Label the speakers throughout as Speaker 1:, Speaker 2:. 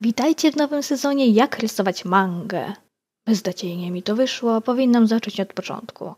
Speaker 1: Witajcie w nowym sezonie Jak rysować mangę. Beznadziejnie mi to wyszło, powinnam zacząć od początku.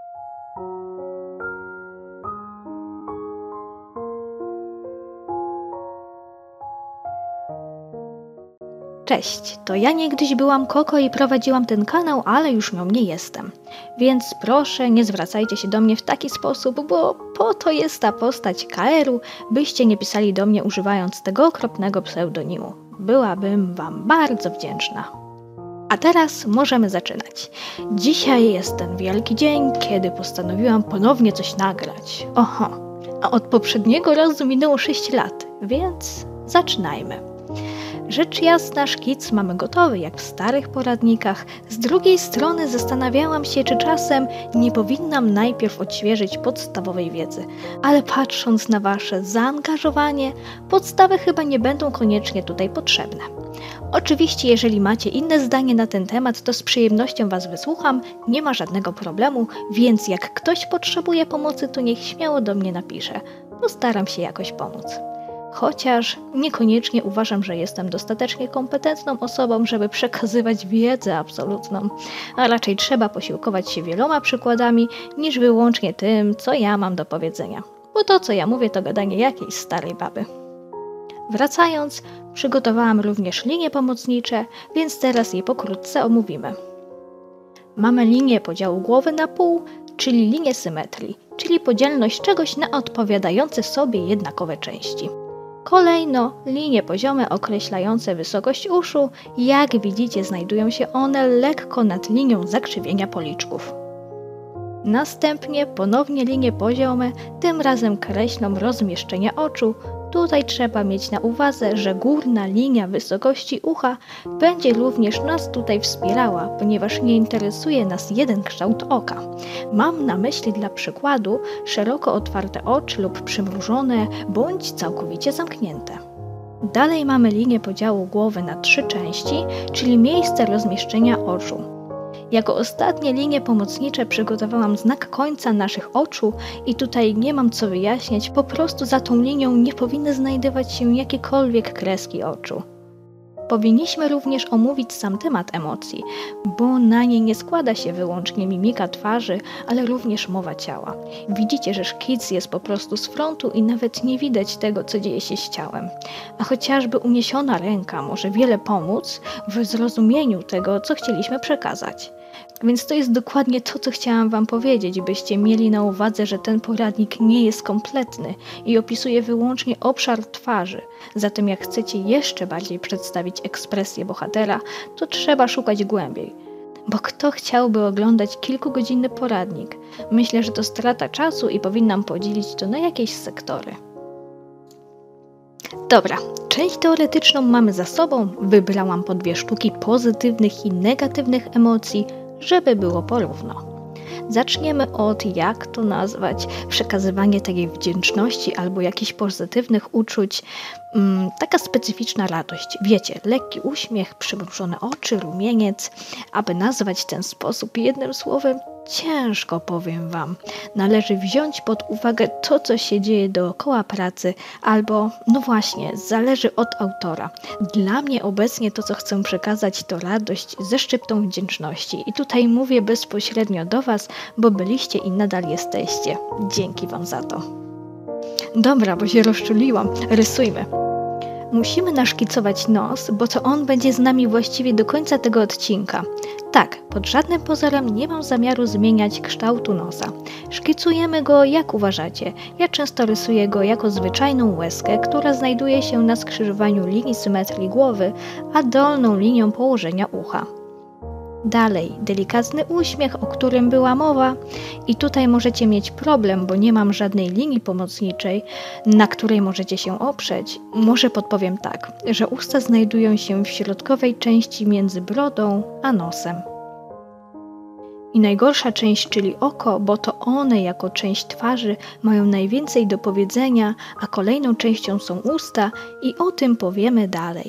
Speaker 1: Cześć, to ja niegdyś byłam Koko i prowadziłam ten kanał, ale już nią nie jestem. Więc proszę nie zwracajcie się do mnie w taki sposób, bo po to jest ta postać KR-u, byście nie pisali do mnie używając tego okropnego pseudonimu. Byłabym wam bardzo wdzięczna. A teraz możemy zaczynać. Dzisiaj jest ten wielki dzień, kiedy postanowiłam ponownie coś nagrać. Oho, a od poprzedniego razu minęło 6 lat, więc zaczynajmy. Rzecz jasna, szkic mamy gotowy, jak w starych poradnikach. Z drugiej strony zastanawiałam się, czy czasem nie powinnam najpierw odświeżyć podstawowej wiedzy. Ale patrząc na wasze zaangażowanie, podstawy chyba nie będą koniecznie tutaj potrzebne. Oczywiście, jeżeli macie inne zdanie na ten temat, to z przyjemnością was wysłucham, nie ma żadnego problemu, więc jak ktoś potrzebuje pomocy, to niech śmiało do mnie napisze. Postaram się jakoś pomóc. Chociaż niekoniecznie uważam, że jestem dostatecznie kompetentną osobą, żeby przekazywać wiedzę absolutną, a raczej trzeba posiłkować się wieloma przykładami, niż wyłącznie tym, co ja mam do powiedzenia. Bo to, co ja mówię, to gadanie jakiejś starej baby. Wracając, przygotowałam również linie pomocnicze, więc teraz je pokrótce omówimy. Mamy linię podziału głowy na pół, czyli linię symetrii, czyli podzielność czegoś na odpowiadające sobie jednakowe części. Kolejno linie poziome określające wysokość uszu, jak widzicie znajdują się one lekko nad linią zakrzywienia policzków. Następnie ponownie linie poziome, tym razem kreślą rozmieszczenie oczu. Tutaj trzeba mieć na uwadze, że górna linia wysokości ucha będzie również nas tutaj wspierała, ponieważ nie interesuje nas jeden kształt oka. Mam na myśli dla przykładu szeroko otwarte oczy lub przymrużone bądź całkowicie zamknięte. Dalej mamy linię podziału głowy na 3 części, czyli miejsce rozmieszczenia oczu. Jako ostatnie linie pomocnicze przygotowałam znak końca naszych oczu i tutaj nie mam co wyjaśniać, po prostu za tą linią nie powinny znajdować się jakiekolwiek kreski oczu. Powinniśmy również omówić sam temat emocji, bo na nie nie składa się wyłącznie mimika twarzy, ale również mowa ciała. Widzicie, że szkic jest po prostu z frontu i nawet nie widać tego, co dzieje się z ciałem. A chociażby uniesiona ręka może wiele pomóc w zrozumieniu tego, co chcieliśmy przekazać. Więc to jest dokładnie to, co chciałam wam powiedzieć, byście mieli na uwadze, że ten poradnik nie jest kompletny i opisuje wyłącznie obszar twarzy. Zatem jak chcecie jeszcze bardziej przedstawić ekspresję bohatera, to trzeba szukać głębiej. Bo kto chciałby oglądać kilkugodzinny poradnik? Myślę, że to strata czasu i powinnam podzielić to na jakieś sektory. Dobra, część teoretyczną mamy za sobą. Wybrałam po 2 sztuki pozytywnych i negatywnych emocji, żeby było porówno. Zaczniemy od, jak to nazwać, przekazywanie takiej wdzięczności albo jakichś pozytywnych uczuć. Taka specyficzna radość. Wiecie, lekki uśmiech, przymrużone oczy, rumieniec. Aby nazwać ten sposób jednym słowem, ciężko, powiem wam. Należy wziąć pod uwagę to, co się dzieje dookoła pracy, albo, no właśnie, zależy od autora. Dla mnie obecnie to, co chcę przekazać, to radość ze szczyptą wdzięczności. I tutaj mówię bezpośrednio do was, bo byliście i nadal jesteście. Dzięki wam za to. Dobra, bo się rozczuliłam. Rysujmy. Musimy naszkicować nos, bo to on będzie z nami właściwie do końca tego odcinka. Tak, pod żadnym pozorem nie mam zamiaru zmieniać kształtu nosa. Szkicujemy go jak uważacie. Ja często rysuję go jako zwyczajną łezkę, która znajduje się na skrzyżowaniu linii symetrii głowy, a dolną linią położenia ucha. Dalej, delikatny uśmiech, o którym była mowa i tutaj możecie mieć problem, bo nie mam żadnej linii pomocniczej, na której możecie się oprzeć. Może podpowiem tak, że usta znajdują się w środkowej części między brodą a nosem. I najgorsza część, czyli oko, bo to one jako część twarzy mają najwięcej do powiedzenia, a kolejną częścią są usta i o tym powiemy dalej.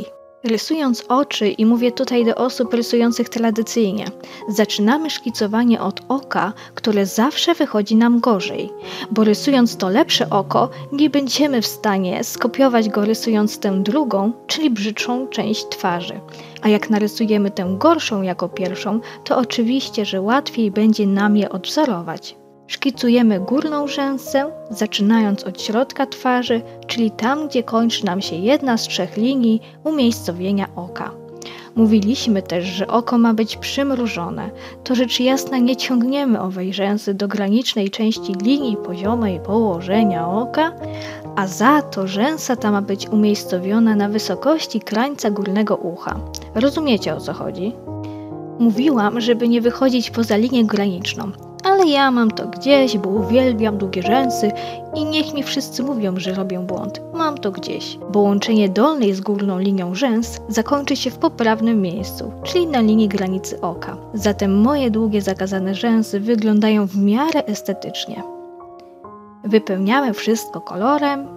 Speaker 1: Rysując oczy, i mówię tutaj do osób rysujących tradycyjnie, zaczynamy szkicowanie od oka, które zawsze wychodzi nam gorzej, bo rysując to lepsze oko, nie będziemy w stanie skopiować go rysując tę drugą, czyli brzydszą część twarzy. A jak narysujemy tę gorszą jako pierwszą, to oczywiście, że łatwiej będzie nam je odwzorować. Szkicujemy górną rzęsę, zaczynając od środka twarzy, czyli tam, gdzie kończy nam się jedna z 3 linii umiejscowienia oka. Mówiliśmy też, że oko ma być przymrużone. To rzecz jasna nie ciągniemy owej rzęsy do granicznej części linii poziomej położenia oka, a za to rzęsa ta ma być umiejscowiona na wysokości krańca górnego ucha. Rozumiecie, o co chodzi? Mówiłam, żeby nie wychodzić poza linię graniczną. Ale ja mam to gdzieś, bo uwielbiam długie rzęsy i niech mi wszyscy mówią, że robię błąd. Mam to gdzieś, bo łączenie dolnej z górną linią rzęs zakończy się w poprawnym miejscu, czyli na linii granicy oka. Zatem moje długie zakazane rzęsy wyglądają w miarę estetycznie. Wypełniamy wszystko kolorem.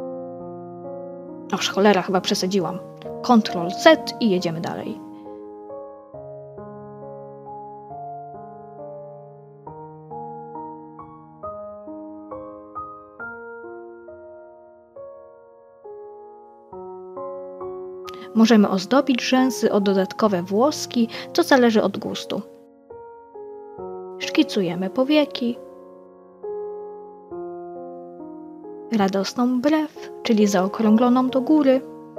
Speaker 1: Aż cholera, chyba przesadziłam. Ctrl+Z i jedziemy dalej. Możemy ozdobić rzęsy o dodatkowe włoski, to zależy od gustu. Szkicujemy powieki, radosną brew, czyli zaokrągloną do góry.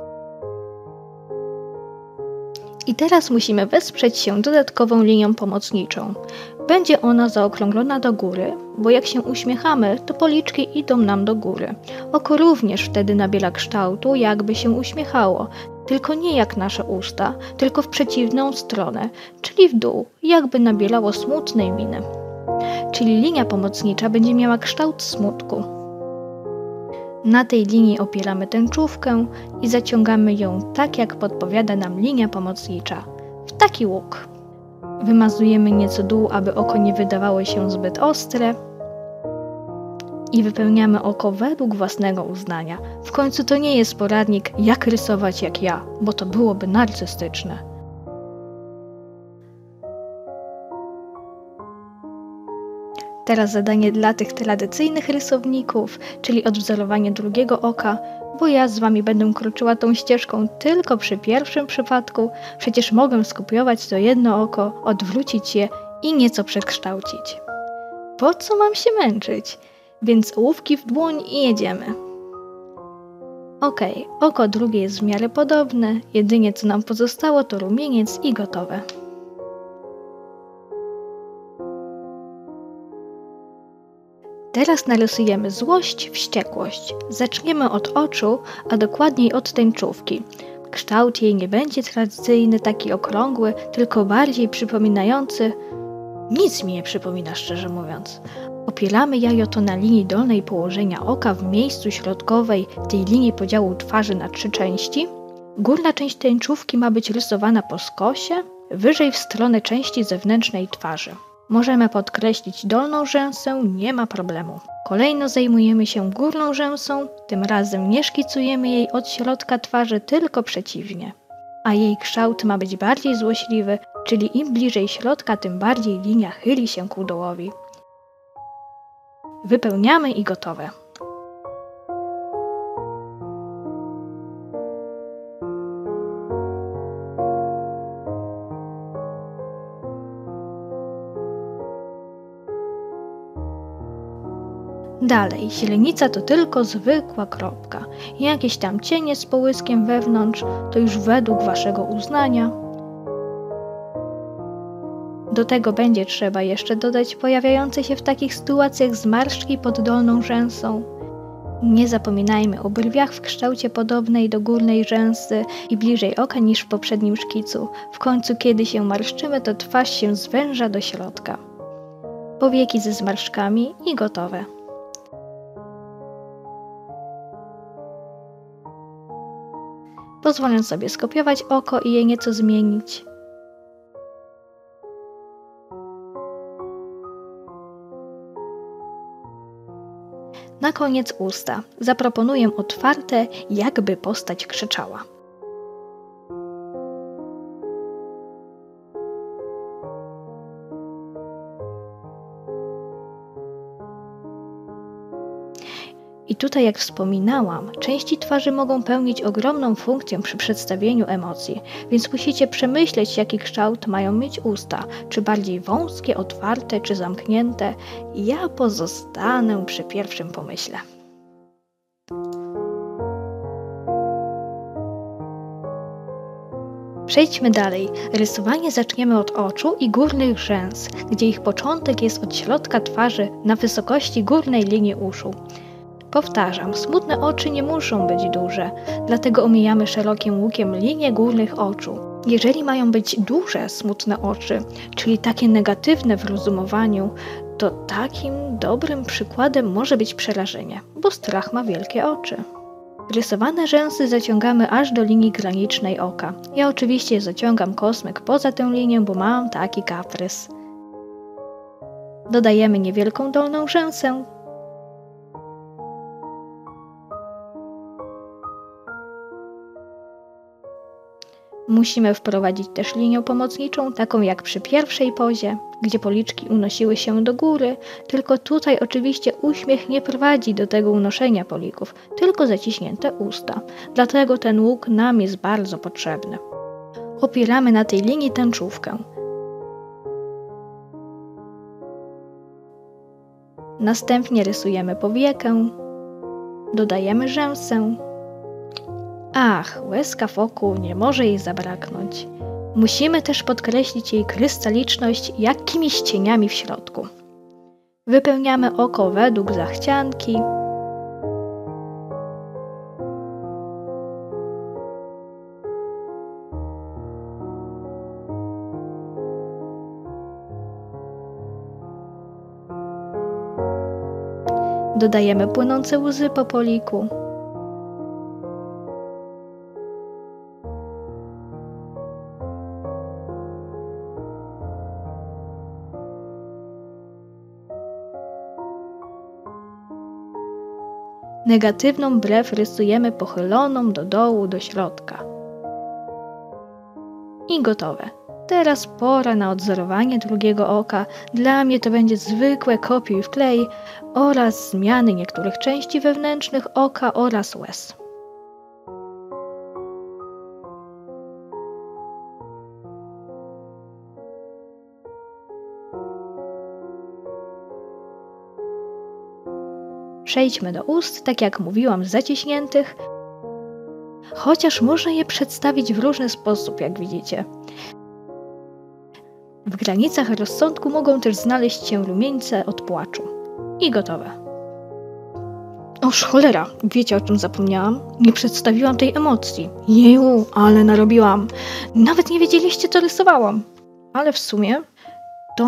Speaker 1: I teraz musimy wesprzeć się dodatkową linią pomocniczą. Będzie ona zaokrąglona do góry, bo jak się uśmiechamy, to policzki idą nam do góry. Oko również wtedy nabiera kształtu, jakby się uśmiechało, tylko nie jak nasze usta, tylko w przeciwną stronę, czyli w dół, jakby nabierało smutnej miny. Czyli linia pomocnicza będzie miała kształt smutku. Na tej linii opieramy tęczówkę i zaciągamy ją tak, jak podpowiada nam linia pomocnicza, w taki łuk. Wymazujemy nieco dół, aby oko nie wydawało się zbyt ostre i wypełniamy oko według własnego uznania. W końcu to nie jest poradnik, jak rysować jak ja, bo to byłoby narcystyczne. Teraz zadanie dla tych tradycyjnych rysowników, czyli odwzorowanie drugiego oka, bo ja z wami będę kroczyła tą ścieżką tylko przy pierwszym przypadku. Przecież mogę skopiować to jedno oko, odwrócić je i nieco przekształcić. Po co mam się męczyć? Więc ołówki w dłoń i jedziemy. Okej, oko drugie jest w miarę podobne, jedynie co nam pozostało to rumieniec i gotowe. Teraz narysujemy złość, wściekłość. Zaczniemy od oczu, a dokładniej od tęczówki. Kształt jej nie będzie tradycyjny, taki okrągły, tylko bardziej przypominający... Nic mi nie przypomina, szczerze mówiąc. Opieramy jajo to na linii dolnej położenia oka w miejscu środkowej tej linii podziału twarzy na 3 części. Górna część tęczówki ma być rysowana po skosie, wyżej w stronę części zewnętrznej twarzy. Możemy podkreślić dolną rzęsę, nie ma problemu. Kolejno zajmujemy się górną rzęsą, tym razem nie szkicujemy jej od środka twarzy, tylko przeciwnie. A jej kształt ma być bardziej złośliwy, czyli im bliżej środka, tym bardziej linia chyli się ku dołowi. Wypełniamy i gotowe. Dalej, źrenica to tylko zwykła kropka. Jakieś tam cienie z połyskiem wewnątrz, to już według waszego uznania. Do tego będzie trzeba jeszcze dodać pojawiające się w takich sytuacjach zmarszczki pod dolną rzęsą. Nie zapominajmy o brwiach w kształcie podobnej do górnej rzęsy i bliżej oka niż w poprzednim szkicu. W końcu, kiedy się marszczymy, to twarz się zwęża do środka. Powieki ze zmarszczkami i gotowe. Pozwolę sobie skopiować oko i je nieco zmienić. Na koniec usta. Zaproponuję otwarte, jakby postać krzyczała. I tutaj, jak wspominałam, części twarzy mogą pełnić ogromną funkcję przy przedstawieniu emocji, więc musicie przemyśleć, jaki kształt mają mieć usta, czy bardziej wąskie, otwarte, czy zamknięte. Ja pozostanę przy pierwszym pomyśle. Przejdźmy dalej. Rysowanie zaczniemy od oczu i górnych rzęs, gdzie ich początek jest od środka twarzy na wysokości górnej linii uszu. Powtarzam, smutne oczy nie muszą być duże, dlatego omijamy szerokim łukiem linię górnych oczu. Jeżeli mają być duże, smutne oczy, czyli takie negatywne w rozumowaniu, to takim dobrym przykładem może być przerażenie, bo strach ma wielkie oczy. Rysowane rzęsy zaciągamy aż do linii granicznej oka. Ja oczywiście zaciągam kosmyk poza tę linię, bo mam taki kaprys. Dodajemy niewielką dolną rzęsę. Musimy wprowadzić też linię pomocniczą, taką jak przy pierwszej pozie, gdzie policzki unosiły się do góry, tylko tutaj oczywiście uśmiech nie prowadzi do tego unoszenia polików, tylko zaciśnięte usta. Dlatego ten łuk nam jest bardzo potrzebny. Opieramy na tej linii tęczówkę. Następnie rysujemy powiekę, dodajemy rzęsę. Ach, łezka w oku, nie może jej zabraknąć. Musimy też podkreślić jej krystaliczność jakimiś cieniami w środku. Wypełniamy oko według zachcianki. Dodajemy płynące łzy po poliku. Negatywną brew rysujemy pochyloną do dołu, do środka. I gotowe. Teraz pora na odzorowanie drugiego oka. Dla mnie to będzie zwykłe kopiuj wklej oraz zmiany niektórych części wewnętrznych oka oraz łez. Przejdźmy do ust, tak jak mówiłam, zaciśniętych, chociaż można je przedstawić w różny sposób, jak widzicie. W granicach rozsądku mogą też znaleźć się rumieńce od płaczu. I gotowe. Oż cholera, wiecie o czym zapomniałam? Nie przedstawiłam tej emocji. Jeju, ale narobiłam. Nawet nie wiedzieliście, co rysowałam. Ale w sumie to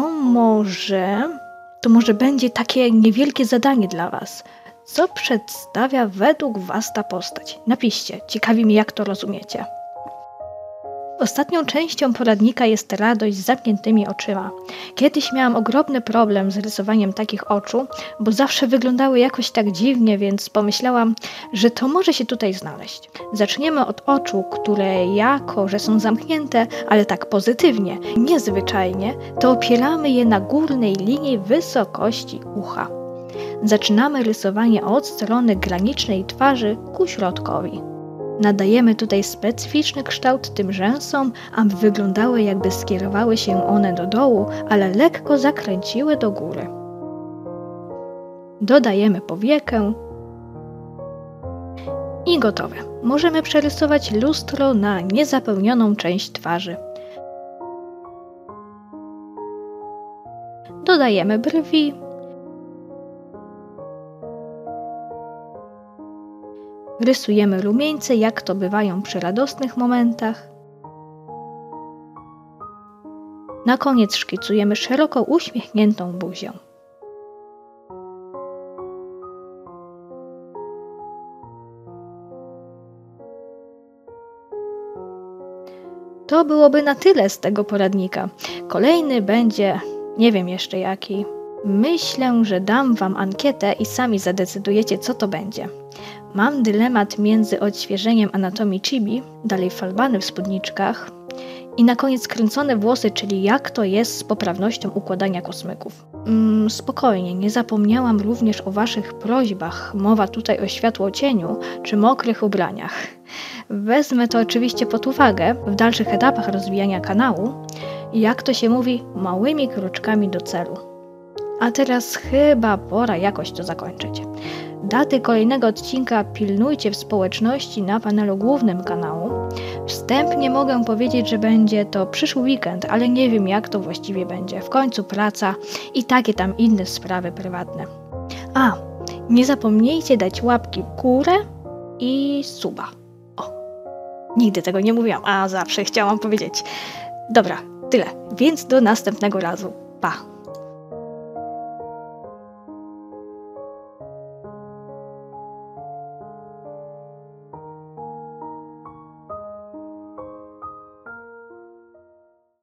Speaker 1: może będzie takie niewielkie zadanie dla Was. Co przedstawia według Was ta postać? Napiszcie, ciekawi mnie, jak to rozumiecie. Ostatnią częścią poradnika jest radość z zamkniętymi oczyma. Kiedyś miałam ogromny problem z rysowaniem takich oczu, bo zawsze wyglądały jakoś tak dziwnie, więc pomyślałam, że to może się tutaj znaleźć. Zaczniemy od oczu, które jako, że są zamknięte, ale tak pozytywnie, niezwyczajnie, to opieramy je na górnej linii wysokości ucha. Zaczynamy rysowanie od strony granicznej twarzy ku środkowi. Nadajemy tutaj specyficzny kształt tym rzęsom, aby wyglądały, jakby skierowały się one do dołu, ale lekko zakręciły do góry. Dodajemy powiekę i gotowe. Możemy przerysować lustro na niezapełnioną część twarzy. Dodajemy brwi. Rysujemy rumieńce, jak to bywają przy radosnych momentach. Na koniec szkicujemy szeroko uśmiechniętą buzię. To byłoby na tyle z tego poradnika. Kolejny będzie, nie wiem jeszcze jaki. Myślę, że dam Wam ankietę i sami zadecydujecie, co to będzie. Mam dylemat między odświeżeniem anatomii chibi, dalej falbany w spódniczkach I na koniec skręcone włosy, czyli jak to jest z poprawnością układania kosmyków. Spokojnie, nie zapomniałam również o waszych prośbach. Mowa tutaj o światłocieniu czy mokrych ubraniach. Wezmę to oczywiście pod uwagę w dalszych etapach rozwijania kanału. Jak to się mówi, małymi kroczkami do celu. A teraz chyba pora jakoś to zakończyć. Daty kolejnego odcinka pilnujcie w społeczności na panelu głównym kanału. Wstępnie mogę powiedzieć, że będzie to przyszły weekend, ale nie wiem jak to właściwie będzie. W końcu praca i takie tam inne sprawy prywatne. A, nie zapomnijcie dać łapki w górę i suba. O, nigdy tego nie mówiłam, a zawsze chciałam powiedzieć. Dobra, tyle, więc do następnego razu. Pa!